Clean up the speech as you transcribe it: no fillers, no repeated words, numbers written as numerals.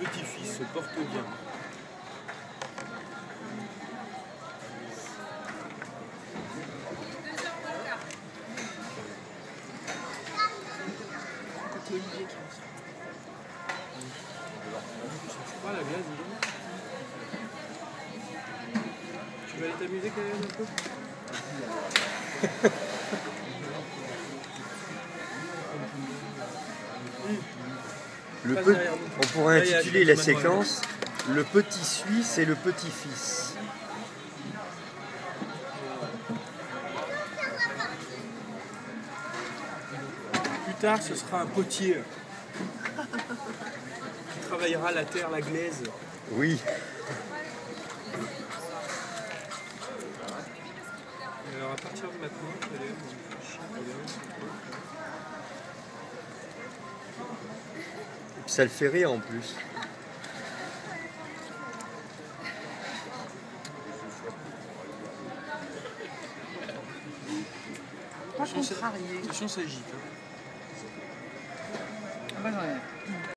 Petit-Fils se porte bien. C'est Olivier qui lance. Ça fout pas la glace, dis donc. Tu vas aller t'amuser quand même un peu? On pourrait intituler la séquence Le Petit-Suisse et le Petit-Fils. Plus tard, ce sera un potier qui travaillera la terre, la glaise. Oui. Alors à partir de maintenant, Et puis ça le fait rire en plus. Pas contrarié. Attention, ça agite. Moi j'en ai.